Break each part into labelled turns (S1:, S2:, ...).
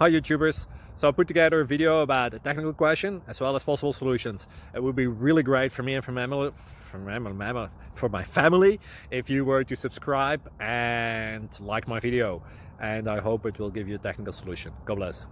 S1: Hi YouTubers! So I put together a video about a technical question as well as possible solutions. It would be really great for me and for my family if you were to subscribe and like my video, and I hope it will give you a technical solution. God bless.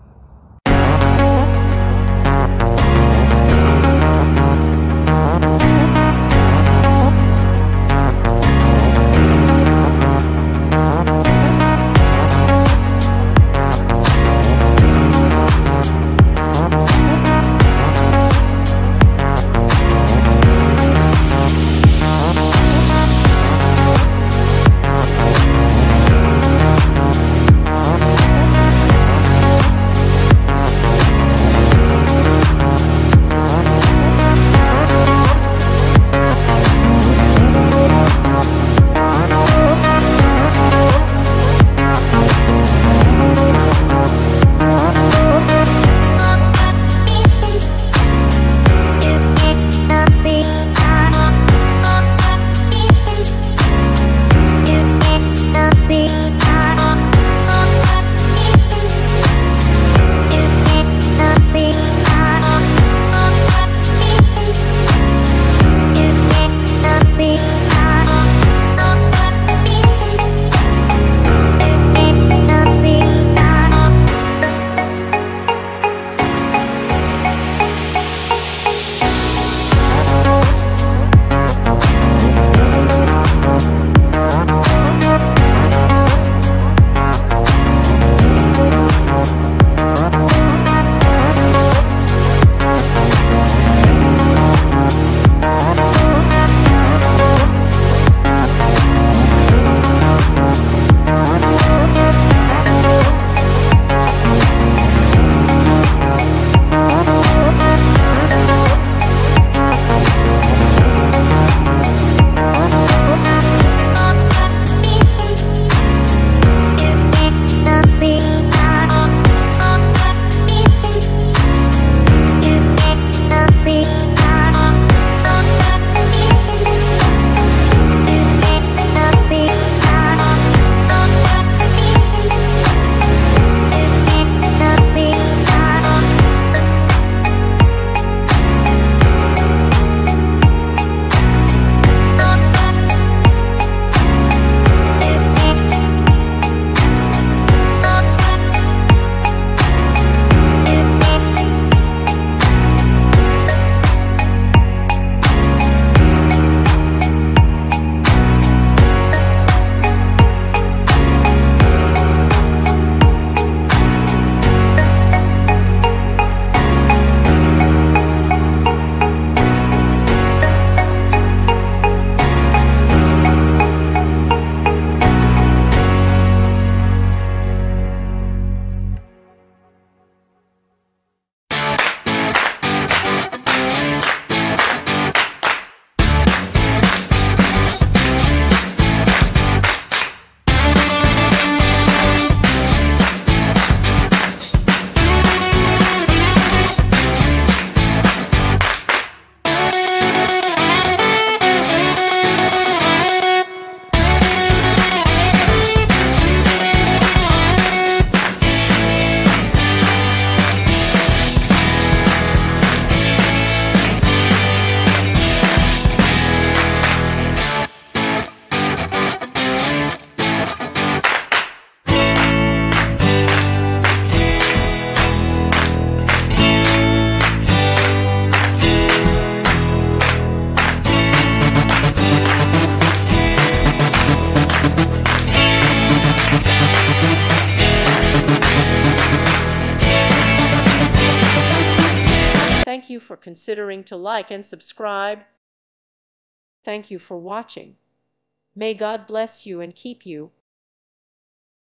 S2: Thank you for considering to like and subscribe. Thank you for watching. May God bless you and keep you.